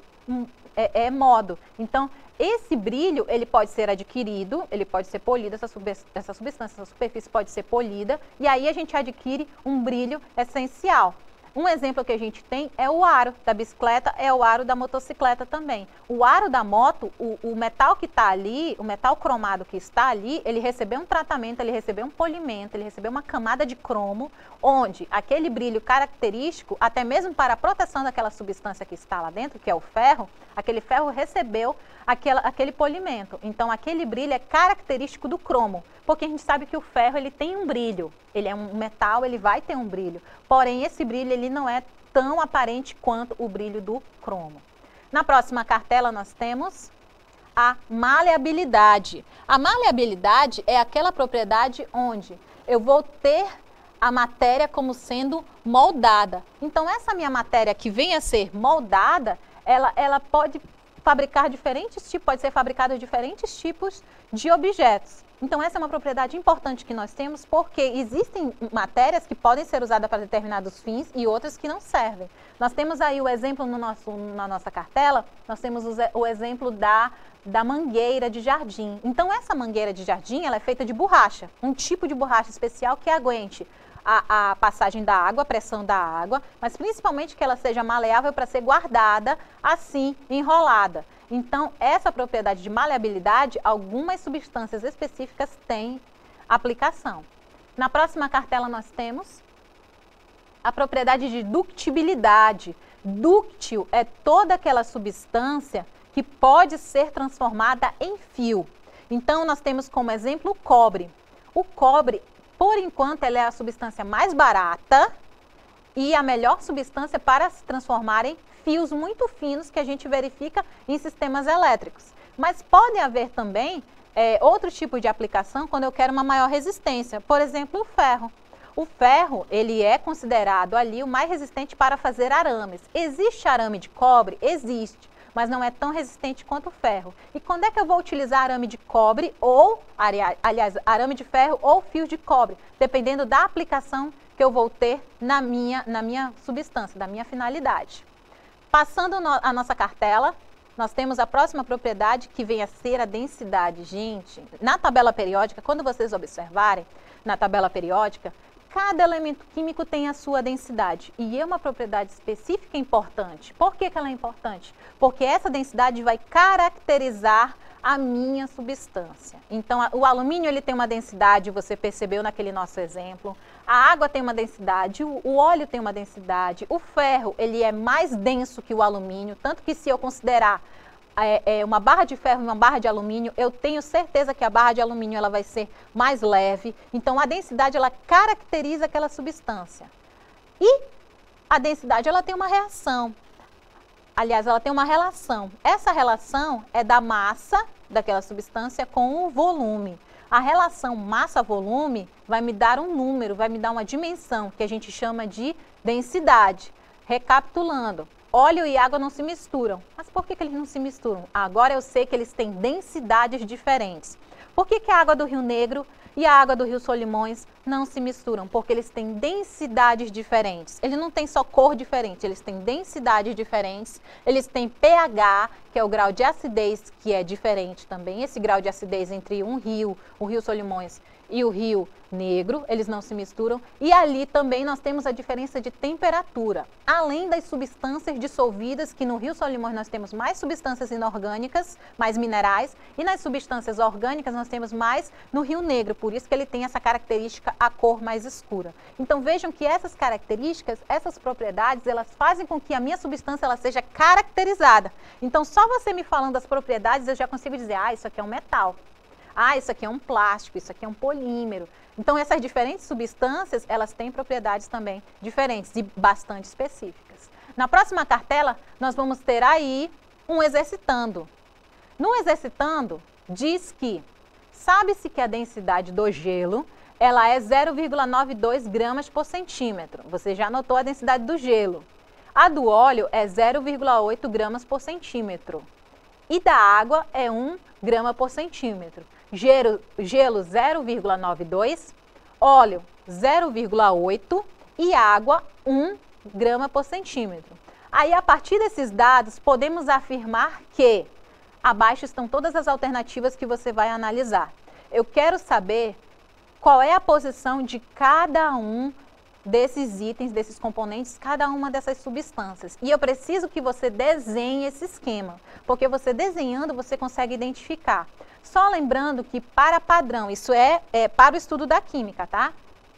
é, é, modo. Então, esse brilho, ele pode ser adquirido, ele pode ser polido, essa, sub, essa substância, essa superfície pode ser polida, e aí a gente adquire um brilho essencial. Um exemplo que a gente tem é o aro da bicicleta, é o aro da motocicleta também. O aro da moto, o, o metal que está ali, o metal cromado que está ali, ele recebeu um tratamento, ele recebeu um polimento, ele recebeu uma camada de cromo, onde aquele brilho característico, até mesmo para a proteção daquela substância que está lá dentro, que é o ferro, aquele ferro recebeu aquela, aquele polimento. Então, aquele brilho é característico do cromo, porque a gente sabe que o ferro ele tem um brilho, ele é um metal, ele vai ter um brilho, porém esse brilho ele não é tão aparente quanto o brilho do cromo. Na próxima cartela nós temos a maleabilidade. A maleabilidade é aquela propriedade onde eu vou ter a matéria como sendo moldada. Então essa minha matéria que vem a ser moldada, ela, ela pode fabricar diferentes tipos, pode ser fabricada de diferentes tipos de objetos. Então essa é uma propriedade importante que nós temos, porque existem matérias que podem ser usadas para determinados fins e outras que não servem. Nós temos aí o exemplo no nosso, na nossa cartela, nós temos o, o exemplo da, da mangueira de jardim. Então essa mangueira de jardim, ela é feita de borracha, um tipo de borracha especial que aguente a, a passagem da água, a pressão da água, mas principalmente que ela seja maleável para ser guardada assim, enrolada. Então, essa propriedade de maleabilidade, algumas substâncias específicas têm aplicação. Na próxima cartela nós temos a propriedade de ductibilidade. Dúctil é toda aquela substância que pode ser transformada em fio. Então, nós temos como exemplo o cobre. O cobre, por enquanto, ela é a substância mais barata e a melhor substância para se transformar em fios muito finos que a gente verifica em sistemas elétricos. Mas pode haver também é, outro tipo de aplicação quando eu quero uma maior resistência. Por exemplo, o ferro. O ferro, ele é considerado ali o mais resistente para fazer arames. Existe arame de cobre? Existe, mas não é tão resistente quanto o ferro. E quando é que eu vou utilizar arame de cobre ou, aliás, arame de ferro ou fios de cobre? Dependendo da aplicação que eu vou ter na minha, na minha substância, da minha finalidade. Passando a nossa cartela, nós temos a próxima propriedade que vem a ser a densidade. Gente, na tabela periódica, quando vocês observarem, na tabela periódica, cada elemento químico tem a sua densidade e é uma propriedade específica importante. Por que que ela é importante? Porque essa densidade vai caracterizar a minha substância. Então, o alumínio ele tem uma densidade, você percebeu naquele nosso exemplo. A água tem uma densidade, o óleo tem uma densidade, o ferro ele é mais denso que o alumínio, tanto que se eu considerar é, é, uma barra de ferro e uma barra de alumínio, eu tenho certeza que a barra de alumínio ela vai ser mais leve. Então, a densidade ela caracteriza aquela substância. E a densidade ela tem uma reação. Aliás, ela tem uma relação. Essa relação é da massa daquela substância com o volume. a relação massa-volume vai me dar um número, vai me dar uma dimensão, que a gente chama de densidade. Recapitulando, óleo e água não se misturam. Mas por que que eles não se misturam? Agora eu sei que eles têm densidades diferentes. Por que que a água do Rio Negro e a água do Rio Solimões não se misturam? Porque eles têm densidades diferentes. Eles não têm só cor diferente, eles têm densidades diferentes, eles têm pH, que é o grau de acidez, que é diferente também. Esse grau de acidez entre um rio, o Rio Solimões e o Rio Negro, eles não se misturam. E ali também nós temos a diferença de temperatura. Além das substâncias dissolvidas, que no Rio Solimões nós temos mais substâncias inorgânicas, mais minerais, e nas substâncias orgânicas nós temos mais no Rio Negro, por isso que ele tem essa característica, a cor mais escura. Então vejam que essas características, essas propriedades, elas fazem com que a minha substância ela seja caracterizada. Então só você me falando das propriedades eu já consigo dizer, ah, isso aqui é um metal. Ah, isso aqui é um plástico, isso aqui é um polímero. Então, essas diferentes substâncias, elas têm propriedades também diferentes e bastante específicas. Na próxima cartela, nós vamos ter aí um exercitando. No exercitando, diz que, sabe-se que a densidade do gelo, ela é zero vírgula noventa e dois gramas por centímetro. Você já anotou a densidade do gelo. A do óleo é zero vírgula oito gramas por centímetro. E da água é um grama por centímetro. Gelo, gelo zero vírgula noventa e dois, óleo zero vírgula oito e água um grama por centímetro. Aí, a partir desses dados, podemos afirmar que abaixo estão todas as alternativas que você vai analisar. Eu quero saber qual é a posição de cada um desses itens, desses componentes, cada uma dessas substâncias. E eu preciso que você desenhe esse esquema, porque você desenhando, você consegue identificar. Só lembrando que para padrão, isso é, é para o estudo da química, tá?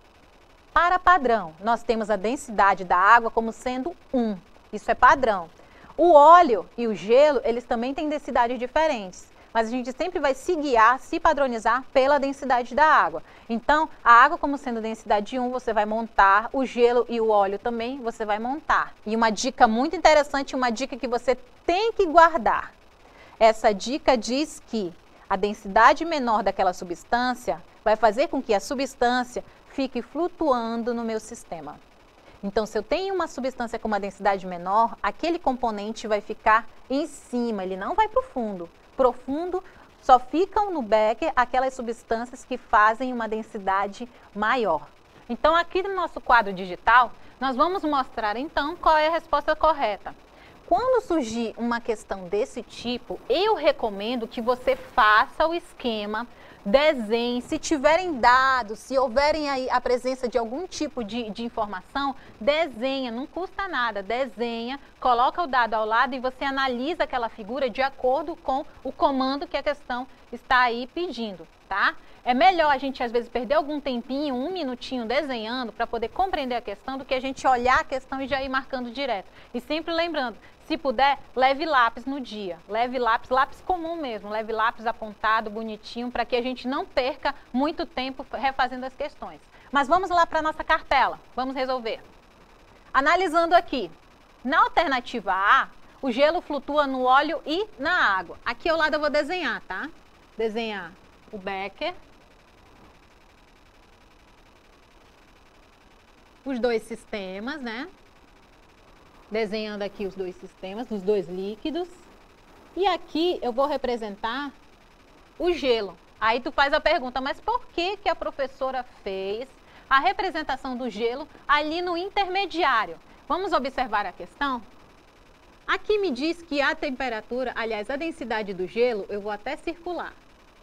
Para padrão, nós temos a densidade da água como sendo um. Isso é padrão. O óleo e o gelo, eles também têm densidades diferentes. Mas a gente sempre vai se guiar, se padronizar pela densidade da água. Então, a água como sendo densidade um, você vai montar. O gelo e o óleo também você vai montar. E uma dica muito interessante, uma dica que você tem que guardar. Essa dica diz que a densidade menor daquela substância vai fazer com que a substância fique flutuando no meu sistema. Então, se eu tenho uma substância com uma densidade menor, aquele componente vai ficar em cima, ele não vai para o fundo. Profundo, só ficam no becker aquelas substâncias que fazem uma densidade maior. Então, aqui no nosso quadro digital, nós vamos mostrar então qual é a resposta correta. Quando surgir uma questão desse tipo, eu recomendo que você faça o esquema, desenhe, se tiverem dados, se houverem aí a presença de algum tipo de, de informação, desenha, não custa nada, desenha, coloca o dado ao lado e você analisa aquela figura de acordo com o comando que a questão está aí pedindo, tá? É melhor a gente às vezes perder algum tempinho, um minutinho desenhando para poder compreender a questão do que a gente olhar a questão e já ir marcando direto. E sempre lembrando, se puder, leve lápis no dia, leve lápis, lápis comum mesmo, leve lápis apontado, bonitinho, para que a gente não perca muito tempo refazendo as questões. Mas vamos lá para a nossa cartela, vamos resolver. Analisando aqui, na alternativa A, o gelo flutua no óleo e na água. Aqui ao lado eu vou desenhar, tá? Desenhar o becker, os dois sistemas, né? Desenhando aqui os dois sistemas, os dois líquidos. E aqui eu vou representar o gelo. Aí tu faz a pergunta, mas por que que a professora fez a representação do gelo ali no intermediário? Vamos observar a questão? Aqui me diz que a temperatura, aliás, a densidade do gelo, eu vou até circular,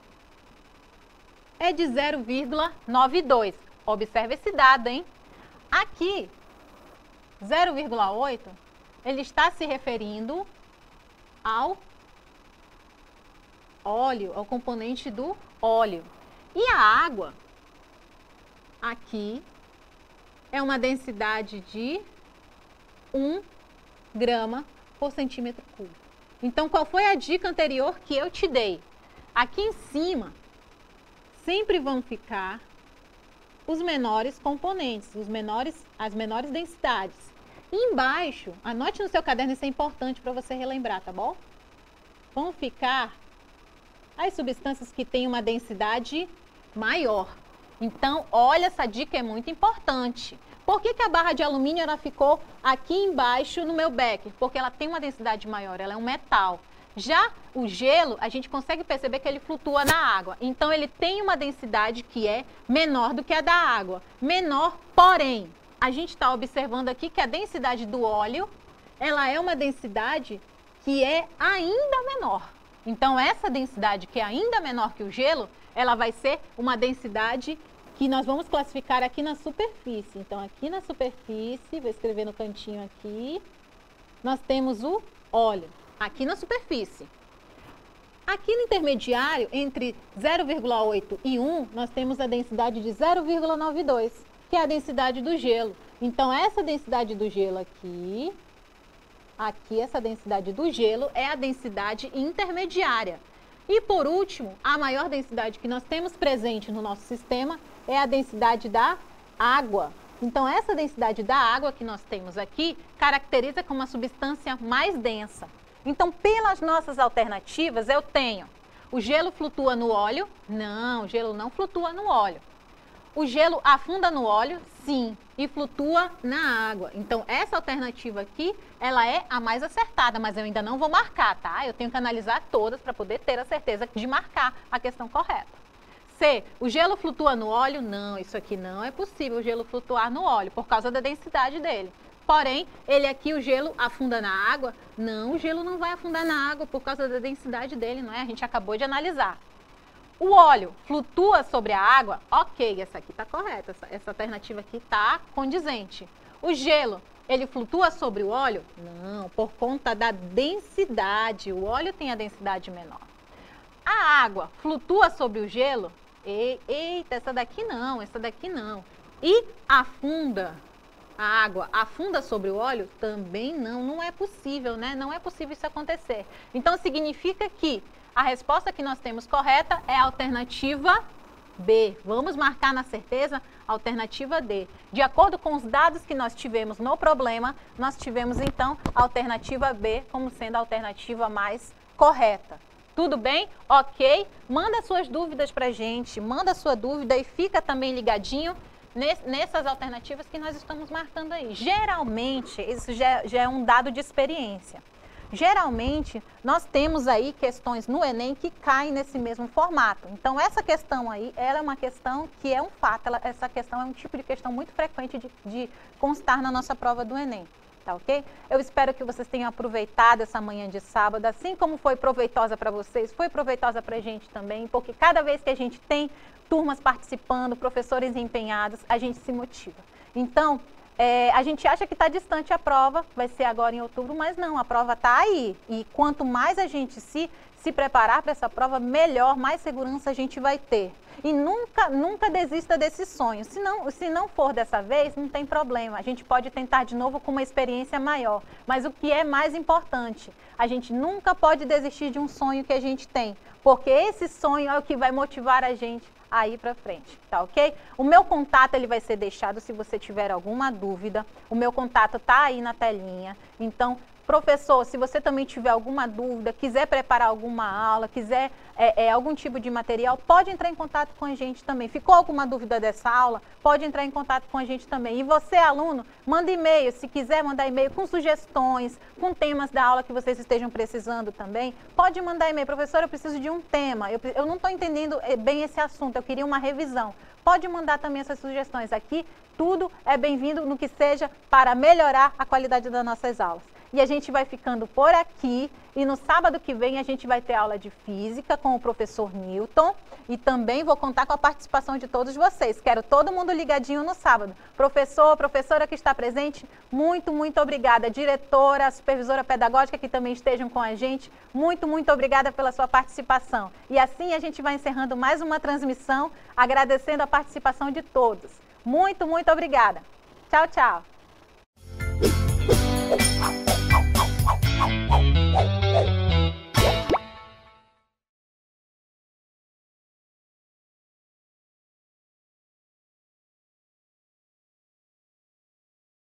é de zero vírgula noventa e dois. Observe esse dado, hein? Aqui, zero vírgula oito, ele está se referindo ao óleo, ao componente do óleo. E a água, aqui, é uma densidade de um grama por centímetro cúbico. Então, qual foi a dica anterior que eu te dei? Aqui em cima, sempre vão ficar os menores componentes, os menores, as menores densidades. E embaixo, anote no seu caderno, isso é importante para você relembrar, tá bom? Vão ficar as substâncias que têm uma densidade maior. Então, olha, essa dica é muito importante. Por que que a barra de alumínio ela ficou aqui embaixo no meu becker? Porque ela tem uma densidade maior, ela é um metal. Já o gelo, a gente consegue perceber que ele flutua na água. Então, ele tem uma densidade que é menor do que a da água. Menor, porém, a gente está observando aqui que a densidade do óleo, ela é uma densidade que é ainda menor. Então, essa densidade que é ainda menor que o gelo, ela vai ser uma densidade que nós vamos classificar aqui na superfície. Então, aqui na superfície, vou escrever no cantinho aqui, nós temos o óleo, aqui na superfície. Aqui no intermediário, entre zero vírgula oito e um, nós temos a densidade de zero vírgula noventa e dois, que é a densidade do gelo. Então, essa densidade do gelo aqui, aqui essa densidade do gelo é a densidade intermediária. E por último, a maior densidade que nós temos presente no nosso sistema é a densidade da água. Então, essa densidade da água que nós temos aqui caracteriza como uma substância mais densa. Então, pelas nossas alternativas, eu tenho o gelo flutua no óleo? Não, o gelo não flutua no óleo. O gelo afunda no óleo? Sim, e flutua na água. Então, essa alternativa aqui, ela é a mais acertada, mas eu ainda não vou marcar, tá? Eu tenho que analisar todas para poder ter a certeza de marcar a questão correta. C, o gelo flutua no óleo? Não, isso aqui não é possível o gelo flutuar no óleo, por causa da densidade dele. Porém, ele aqui, o gelo afunda na água? Não, o gelo não vai afundar na água por causa da densidade dele, não é? A gente acabou de analisar. O óleo flutua sobre a água? Ok, essa aqui está correta, essa, essa alternativa aqui está condizente. O gelo, ele flutua sobre o óleo? Não, por conta da densidade, o óleo tem a densidade menor. A água flutua sobre o gelo? E, eita, essa daqui não, essa daqui não. E afunda? A água afunda sobre o óleo? Também não, não é possível, né? Não é possível isso acontecer. Então, significa que a resposta que nós temos correta é a alternativa B. Vamos marcar na certeza a alternativa D. De acordo com os dados que nós tivemos no problema, nós tivemos, então, a alternativa B como sendo a alternativa mais correta. Tudo bem? Ok? Manda suas dúvidas para a gente, manda sua dúvida e fica também ligadinho nessas alternativas que nós estamos marcando aí. Geralmente, isso já, já é um dado de experiência. Geralmente, nós temos aí questões no Enem que caem nesse mesmo formato. Então, essa questão aí, ela é uma questão que é um fato, ela, essa questão é um tipo de questão muito frequente de, de constar na nossa prova do Enem. Tá ok? Eu espero que vocês tenham aproveitado essa manhã de sábado, assim como foi proveitosa para vocês, foi proveitosa para a gente também, porque cada vez que a gente tem turmas participando, professores empenhados, a gente se motiva. Então, é, a gente acha que está distante a prova, vai ser agora em outubro, mas não, a prova está aí. E quanto mais a gente se, se preparar para essa prova, melhor, mais segurança a gente vai ter. E nunca, nunca desista desse sonho. Se não, se não for dessa vez, não tem problema. A gente pode tentar de novo com uma experiência maior. Mas o que é mais importante, a gente nunca pode desistir de um sonho que a gente tem. Porque esse sonho é o que vai motivar a gente a ir para frente, tá ok? O meu contato ele vai ser deixado se você tiver alguma dúvida. O meu contato tá aí na telinha. Então, professor, se você também tiver alguma dúvida, quiser preparar alguma aula, quiser é, é, algum tipo de material, pode entrar em contato com a gente também. Ficou alguma dúvida dessa aula? Pode entrar em contato com a gente também. E você, aluno, manda e-mail. Se quiser mandar e-mail com sugestões, com temas da aula que vocês estejam precisando também, pode mandar e-mail. Professor, eu preciso de um tema. Eu, eu não estou entendendo bem esse assunto, eu queria uma revisão. Pode mandar também essas sugestões aqui. Tudo é bem-vindo no que seja para melhorar a qualidade das nossas aulas. E a gente vai ficando por aqui e no sábado que vem a gente vai ter aula de física com o professor Newton e também vou contar com a participação de todos vocês. Quero todo mundo ligadinho no sábado. Professor, professora que está presente, muito, muito obrigada. Diretora, supervisora pedagógica que também estejam com a gente, muito, muito obrigada pela sua participação. E assim a gente vai encerrando mais uma transmissão, agradecendo a participação de todos. Muito, muito obrigada. Tchau, tchau.